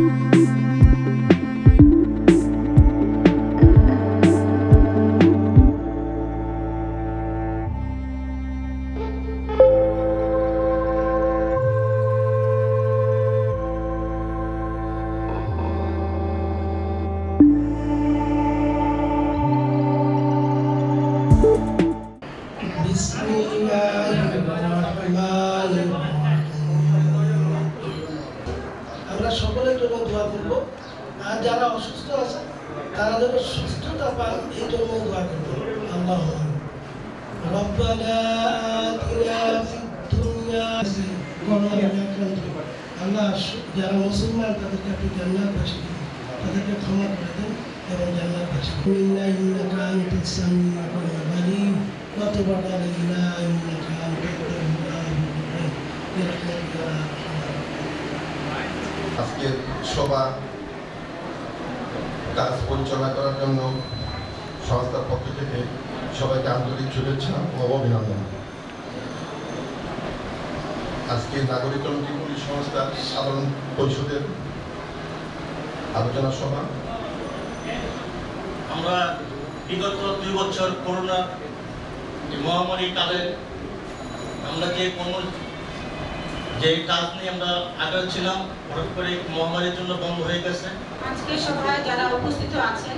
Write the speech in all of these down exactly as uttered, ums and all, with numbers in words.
আমরা সকলের জন্য দোয়া করব, আর যারা অসুস্থ আছে তারা যেন সুস্থতা পান এই জন্য দোয়া করব। আল্লাহ রব্বানা আতিনা ফিদ দুনিয়া আল্লাহ যারা মুসলমান তাদেরকে আপনি জান্নাতবাসী করুন, তাদেরকে ক্ষমা করে দেন এবং জান্নাতবাসী করুন। ইন্নাকা আনতাস সামিউল আলিম ওয়া তুব আলাইনা ইন্নাকা আনতাত তাওয়াবুর রাহিম। আজকের সভা কাজ পরিচালনা করার জন্য সংস্থার পক্ষ থেকে সবাইকে আন্তরিক শুভেচ্ছা ও অভিনন্দন। আজকে নাগরিক কমিটি পুলিশ সংস্থার সাধারণ পরিষদের আলোচনা সভা। আমরা বিগত দুই বছর করোনা মহামারী কালে আমরা যে কোনো যে কাজ নিয়ে আমরা আগাচ্ছিলাম হঠাৎ করে মহামারীর জন্য বন্ধ হয়ে গেছে। আজকে সভায় যারা উপস্থিত আছেন,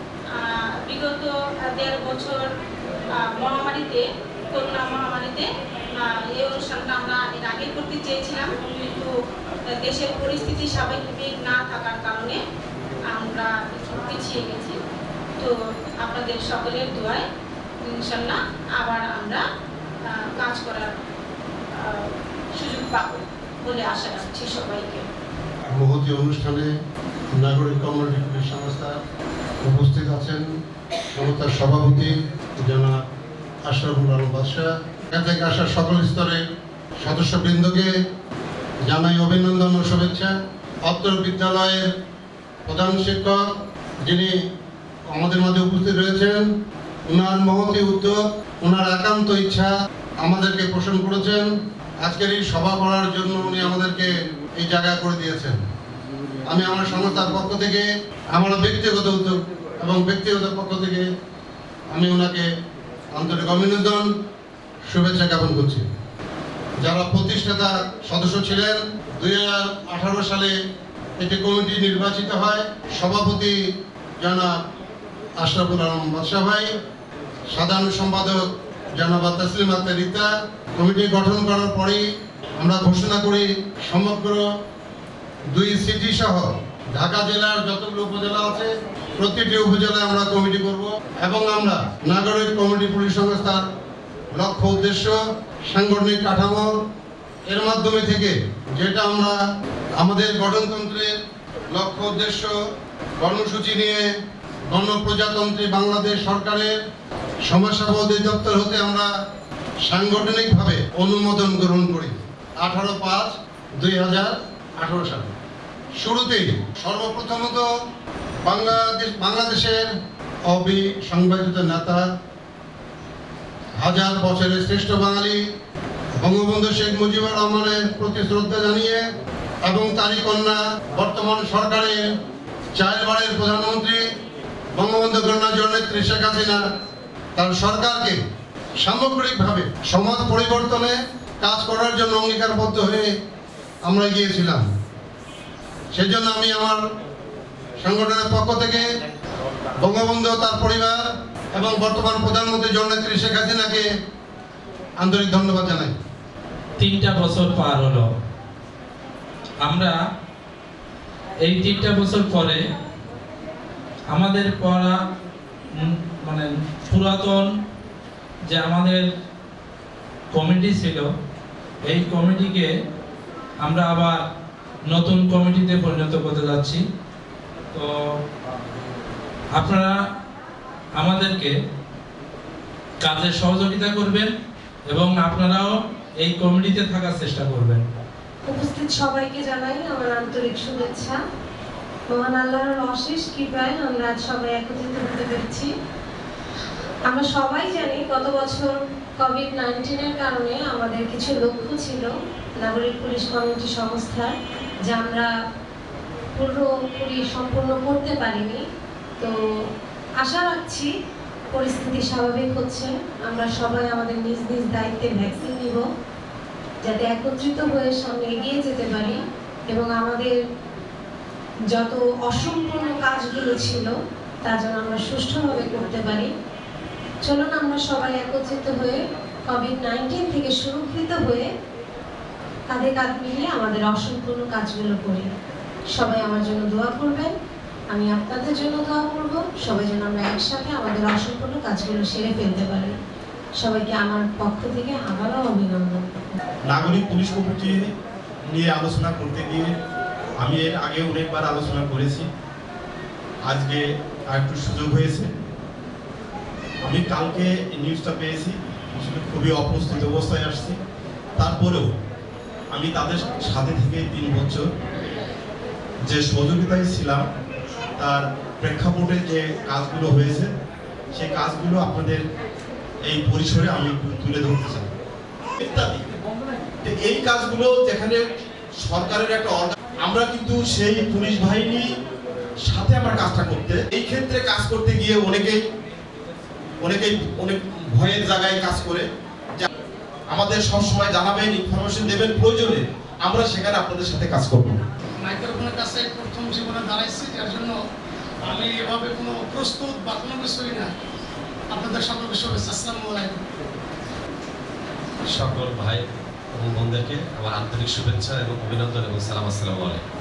বিগত দেড় বছর মহামারীতে করোনা মহামারীতে এই অনুষ্ঠানটা আমরা এর আগে করতে চেয়েছিলাম, কিন্তু দেশের পরিস্থিতি স্বাভাবিক না থাকার কারণে আমরা একটু পিছিয়ে গেছি। তো আপনাদের সকলের দোয়ায় ইনশাল্লাহ আবার আমরা কাজ করার সুযোগ পাবো বলে আশা রাখছি সবাইকে। মহতী অনুষ্ঠানে নাগরিক কমিউনিটি পুলিশ সংস্থা উপস্থিত আছেন সংস্থার সভাপতি জনাব আশরাফুল আলম বাদশাহ, এখান থেকে আসা সকল স্তরের সদস্যবৃন্দকে জানাই অভিনন্দন ও শুভেচ্ছা। অত্র বিদ্যালয়ের প্রধান শিক্ষক যিনি আমাদের মাঝে উপস্থিত রয়েছেন, ওনার মহতী উদ্যোগ, ওনার একান্ত ইচ্ছা আমাদেরকে পোষণ করেছেন। আজকের এই সভা করার জন্য উনি আমাদেরকে এই জায়গা করে দিয়েছেন। আমি আমার সংস্থার পক্ষ থেকে, আমার ব্যক্তিগত উদ্যোগ এবং ব্যক্তিগত পক্ষ থেকে আমি ওনাকে আন্তরিক অভিনন্দন শুভেচ্ছা জ্ঞাপন করছি। যারা প্রতিষ্ঠাতা সদস্য ছিলেন, দুই হাজার আঠারো সালে একটি কমিটি নির্বাচিত হয়। সভাপতি জনাব আশরাফুল আলম বাদশাহ ভাই, সাধারণ সম্পাদক জনাব তাসলিমা রিতা। কমিটি গঠন করার পরেই আমরা ঘোষণা করি সমগ্র দুই সিটি সহ ঢাকা জেলার যতগুলো উপজেলা আছে প্রতিটি উপজেলায় আমরা কমিটি করব এবং আমরা নাগরিক কমিটি পুলিশ সংস্থার লক্ষ্য উদ্দেশ্য সাংগঠনিক কাঠামো এর মাধ্যমে থেকে যেটা আমরা আমাদের গঠনতন্ত্রের লক্ষ্য উদ্দেশ্য কর্মসূচি নিয়ে গণপ্রজাতন্ত্রী বাংলাদেশ সরকারের সমাজসেবা অধিদপ্তর হতে আমরা সাংগঠনিকভাবে অনুমোদন গ্রহণ করি আঠারো পাঁচ দুই হাজার আঠারো সালে। শুরুতেই সর্বপ্রথমত বাংলাদেশ বাংলাদেশের অবিসংবাদিত নেতা, হাজার বছরের শ্রেষ্ঠ বাঙালি বঙ্গবন্ধু শেখ মুজিবুর রহমানের প্রতি শ্রদ্ধা জানিয়ে এবং তারই কন্যা বর্তমান সরকারের চারবারের প্রধানমন্ত্রী বঙ্গবন্ধু কন্যা জননেত্রী শেখ হাসিনা তার সরকারকে সামগ্রিকভাবে সমাজ পরিবর্তনে কাজ করার জন্য অঙ্গীকারবদ্ধ হয়ে আমরা গিয়েছিলাম। সেজন্য আমি আমার সংগঠনের পক্ষ থেকে বঙ্গবন্ধু, তার পরিবার এবং বর্তমান প্রধানমন্ত্রী জননেত্রী শেখ হাসিনাকে আন্তরিক ধন্যবাদ জানাই। তিনটা বছর পার হলো, আমরা এই তিনটা বছর পরে আমাদের পড়া মানে পুরাতন যে আমাদের কমিটি ছিল এই কমিটিকে আমরা আবার নতুন কমিটিতে পরিণত করতে যাচ্ছি। তো আপনারা আমাদেরকে কাজে সহযোগিতা করবেন এবং আপনারাও এই কমিটিতে থাকার চেষ্টা করবেন। উপস্থিত সবাইকে জানাই আমার আন্তরিক শুভেচ্ছা। মহান আল্লাহর অশেষ কৃপায় আমরা আজ সবাই একত্রিত হতে পেরেছি। আমরা সবাই জানি গত বছর কোভিড নাইন্টিনের কারণে আমাদের কিছু লক্ষ্য ছিল নাগরিক পুলিশ কমিটি সংস্থার, যা আমরা পুরোপুরি সম্পূর্ণ করতে পারিনি। তো আশা রাখছি পরিস্থিতি স্বাভাবিক হচ্ছে, আমরা সবাই আমাদের নিজ নিজ দায়িত্বে ভ্যাকসিন নিব, যাতে একত্রিত হয়ে সামনে এগিয়ে যেতে পারি এবং আমাদের যত অসম্পূর্ণ কাজগুলো ছিল তা যেন আমরা সুষ্ঠুভাবে করতে পারি। চলুন আমরা সবাই একত্রিত হয়ে কোভিড নাইন্টিন থেকে সুরক্ষিত হয়ে কাঁধে কাঁধ মিলিয়ে আমাদের অসম্পূর্ণ কাজগুলো করি। সবাই আমার জন্য দোয়া করবেন, আমি আপনাদের জন্য দোয়া করব, সবাই যেন আমরা একসাথে আমাদের অসম্পূর্ণ কাজগুলো সেরে ফেলতে পারি। সবাইকে আমার পক্ষ থেকে আবারও অভিনন্দন। নাগরিক পুলিশ কমিটি নিয়ে আলোচনা করতে গিয়ে আমি এর আগে অনেকবার আলোচনা করেছি, আজকে আরেকটু সুযোগ হয়েছে। আমি কালকে নিউজটা পেয়েছি, আসলে খুবই অপ্রস্তুত অবস্থায় আসছি, তারপরেও আমি তাদের সাথে থেকে তিন বছর যে সহযোগিতায় ছিলাম তার প্রেক্ষাপটে যে কাজগুলো হয়েছে সেই কাজগুলো আপনাদের এই পরিসরে আমি তুলে ধরতে চাই ইত্যাদি। এই কাজগুলো যেখানে সরকারের একটা আমরা কিন্তু সেই পুলিশ বাহিনী সাথে আমরা কাজটা করতে এই ক্ষেত্রে কাজ করতে গিয়ে অনেকেই অনেকেই অনেক ভয়ের জায়গায় কাজ করে। আমাদের সবসময় জানাবেন, ইনফরমেশন দেবেন, প্রয়োজনে আমরা সেখানে আপনাদের সাথে কাজ করব। মাইক্রোফোনের কাছে প্রথম জীবনে দাঁড়াইছি, যার জন্য আমি এভাবে কোনো প্রস্তুত বা কোনো কিছুই না। আপনাদের সকলকে শুভেচ্ছা, আসসালামু আলাইকুম। সকল ভাই এবং বোনদেরকে আমার আন্তরিক শুভেচ্ছা এবং অভিনন্দন এবং সালাম, আসসালামু আলাইকুম।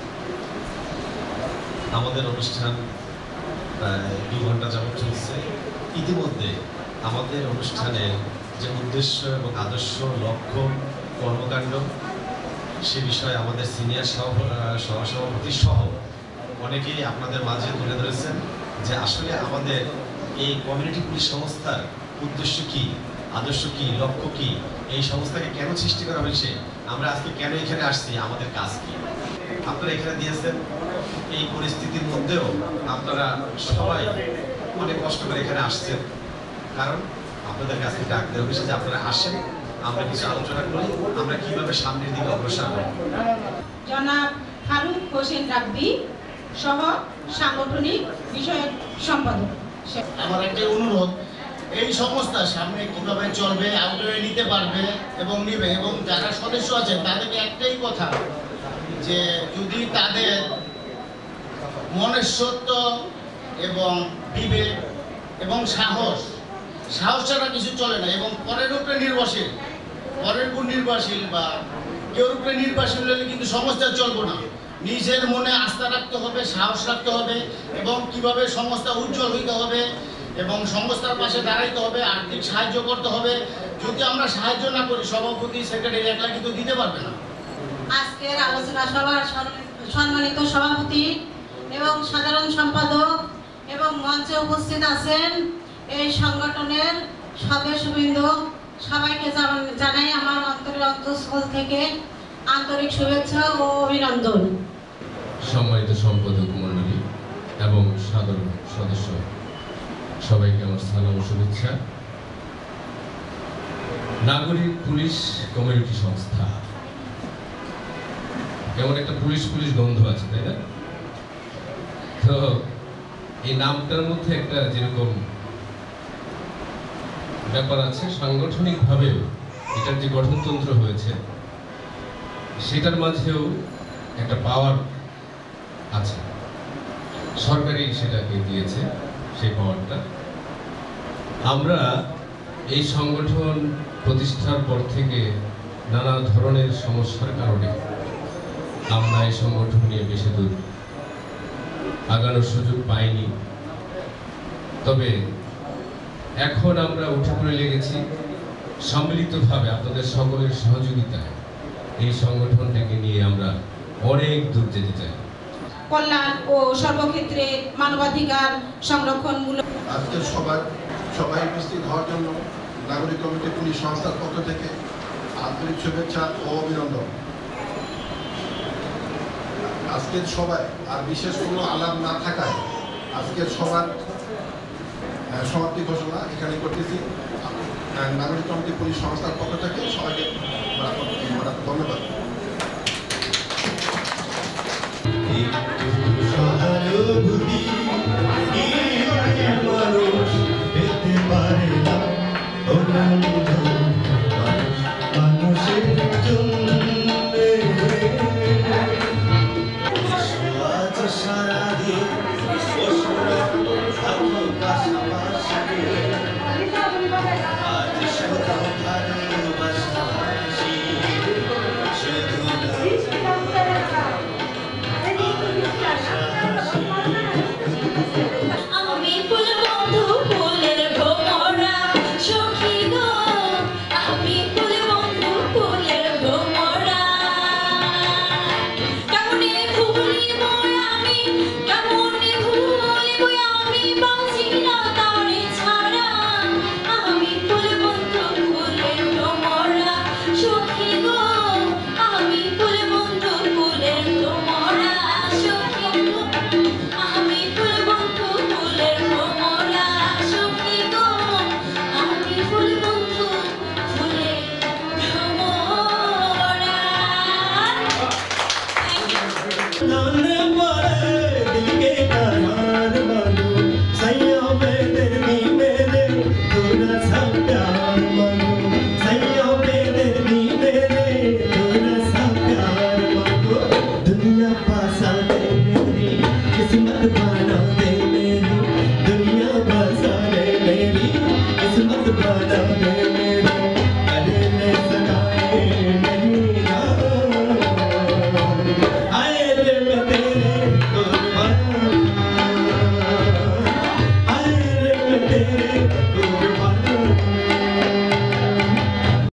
আমাদের অনুষ্ঠান প্রায় দুই ঘন্টা যাবত চলছে। ইতিমধ্যে আমাদের অনুষ্ঠানের যে উদ্দেশ্য এবং আদর্শ, লক্ষ্য, কর্মকাণ্ড সে বিষয়ে আমাদের সিনিয়র সহসভাপতি সহ অনেকেই আপনাদের মাঝে তুলে ধরেছেন যে আসলে আমাদের এই কমিউনিটি পুলিশ সংস্থার উদ্দেশ্য কি, আদর্শ কি, লক্ষ্য কি, এই সংস্থাকে কেন সৃষ্টি করা হয়েছে, আমরা আজকে কেন এখানে আসছি, আমাদের কাজ কি। আপনারা এখানে দিয়েছেন, এই পরিস্থিতির মধ্যেও আপনারা সবাই অনেক কষ্ট করে এখানে আসছেন, কারণ আপনাদের কাছে ডাক দেওয়া হয়েছে যে আপনারা আসেন, আমরা কিছু আলোচনা করি, আমরা কিভাবে সামনের দিকে অগ্রসর হব। জনাব ফারুক হোসেন রাব্বি সহ সাংগঠনিক বিষয়ক সম্পাদক। আমার একটা অনুরোধ, এই সংস্থা সামনে কিভাবে চলবে, আগ্রহে নিতে পারবে এবং নিবে, এবং যারা সদস্য আছেন তাদেরকে একটাই কথা যে যদি তাদের মনুষ্যত্ব এবং বিবেক এবং সাহস সাহস ছাড়া কিছু চলে না, এবং পরের উপরে নির্ভরশীল, পরের উপর নির্ভরশীল বা কেউর উপরে নির্ভরশীল হলে কিন্তু সংস্থা চলবে না। নিজের মনে আস্থা রাখতে হবে, সাহস রাখতে হবে, এবং কিভাবে সংস্থা উজ্জ্বল হইতে হবে এবং সংস্থার পাশে দাঁড়াইতে হবে, আর্থিক সাহায্য করতে হবে। যদি আমরা সাহায্য না করি, সভাপতি সেক্রেটারি একলা কিন্তু দিতে পারবে না। আজকের আলোচনা সভার সম্মানিত সভাপতি এবং সাধারণ সম্পাদক এবং মঞ্চে উপস্থিত আছেন এই সংগঠনের সদস্যবৃন্দ, সবাইকে জানাই আমার অন্তরের অন্তঃস্থল থেকে আন্তরিক শুভেচ্ছা ও অভিনন্দন। সম্মানিত সম্পাদক মণ্ডলী এবং সাধারণ সদস্য, সবাইকে আমার সালাম ও শুভেচ্ছা। নাগরিক পুলিশ কমিউনিটি সংস্থা, কেমন একটা পুলিশ পুলিশ গন্ধ আছে, তাই না? তো এই নামটার মধ্যে একটা যেরকম ব্যাপার আছে, সাংগঠনিকভাবেও এটার যে গঠনতন্ত্র হয়েছে সেটার মাঝেও একটা পাওয়ার আছে, সরকারই সেটাকে দিয়েছে সেই পাওয়ারটা। আমরা এই সংগঠন প্রতিষ্ঠার পর থেকে নানা ধরনের সমস্যার কারণে আমরা এই সংগঠন নিয়ে বেশি দূর আগানোর সুযোগ পাইনি। তবে এখন আমরা উঠে পড়ে লেগেছি সম্মিলিতভাবে আপনাদের সকলের সহযোগিতায় এই সংগঠনটাকে নিয়ে আমরা অনেক দূর যেতে চাই। কল্যাণ ও সর্বক্ষেত্রে মানবাধিকার সংরক্ষণমূলক আজকের সবার সবাই উপস্থিত হওয়ার জন্য নাগরিক কমিটি পুলিশ সংস্থার পক্ষ থেকে আন্তরিক শুভেচ্ছা ও অভিনন্দন। আজকের সবাই আর বিশেষ কোনো আলাপ না থাকায় আজকের সবার সমাপ্তি ঘোষণা এখানে করতেছি। নাগরিক কমিটি পুলিশ সংস্থার পক্ষ থেকে সবাইকে ধন্যবাদ। সারাদিন